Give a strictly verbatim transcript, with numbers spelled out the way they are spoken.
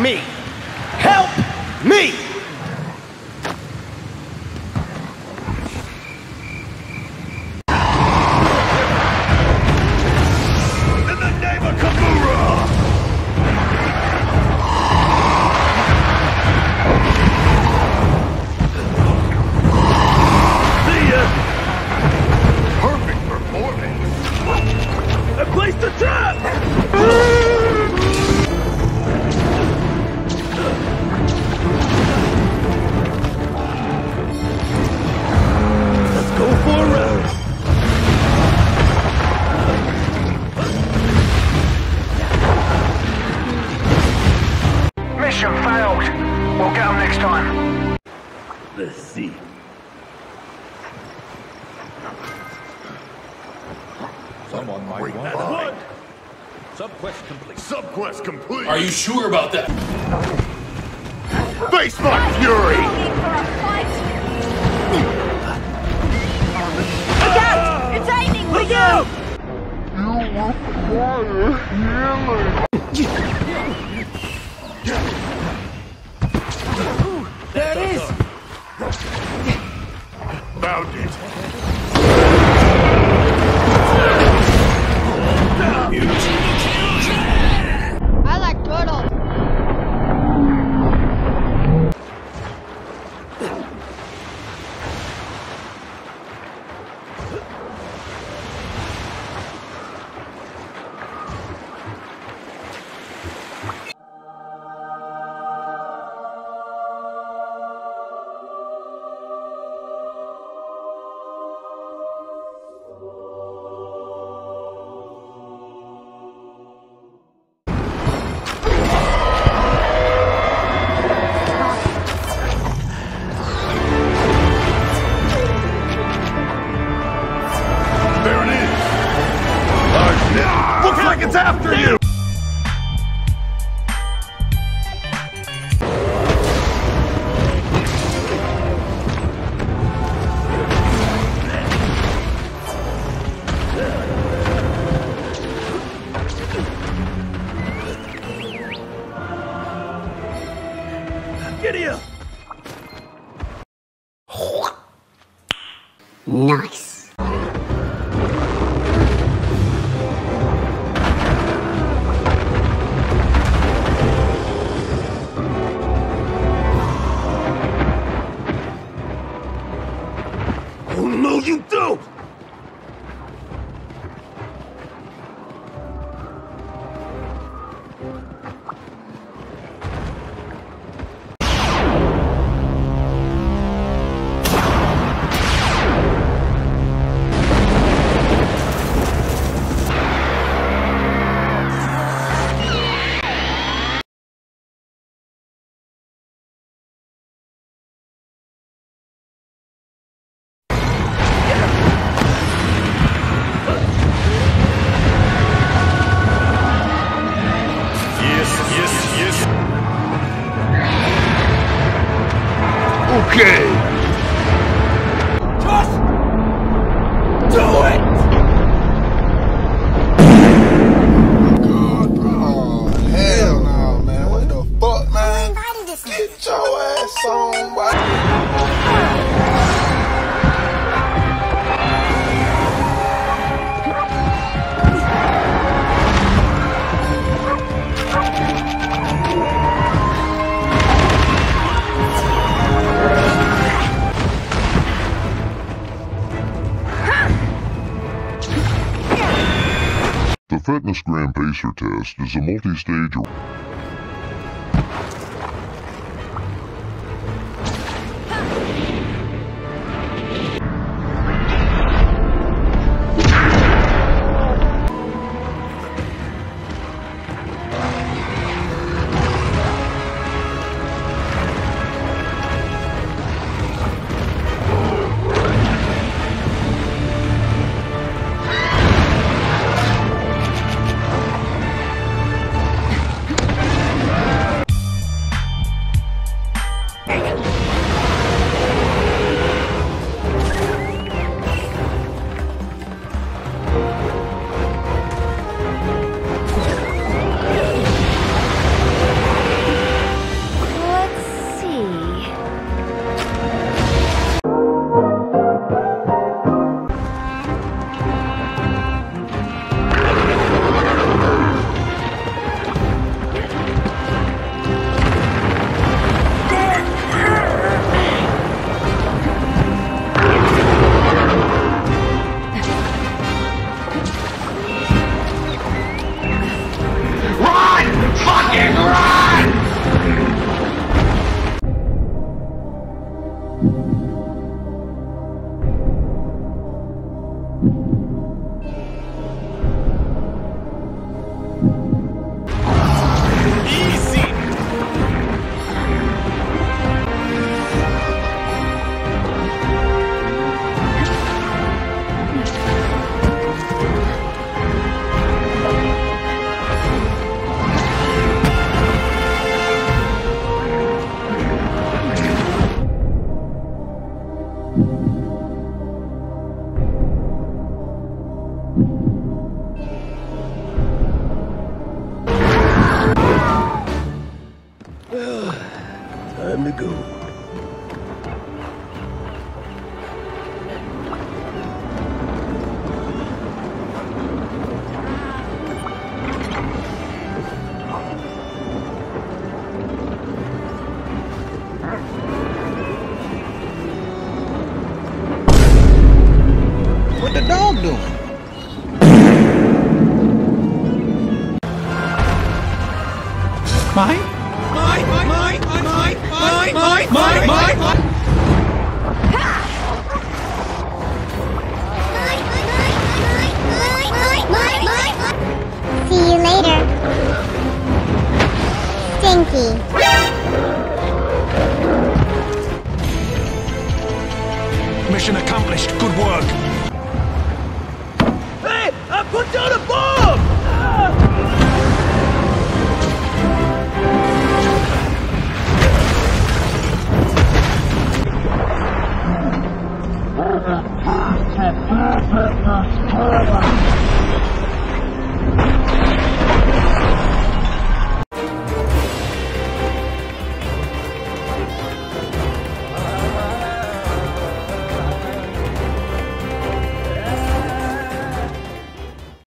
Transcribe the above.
me! Help me! In the name of Kamura! See ya! Perfect performance! I placed a trap! Go for a ride. Mission failed. We'll get them next time. Let's see. Someone might Wait, want what? Subquest complete. Subquest complete. Are you sure about that? Face my fury! Look out! It's raining! Look out! There it is! Found it. I like turtles. Looks like it's after you! Giddy up! Nice. Oh no, you don't! Okay! Just do it! Oh, hell no, man. What the fuck, man? Get your ass on, boy. The Fitness Gram Pacer test is a multi-stage. Time to go. What the dog doing? Mine? Mine, mine, mine, mine, mine, mine, mine, mine, mine. See you later. Stinky.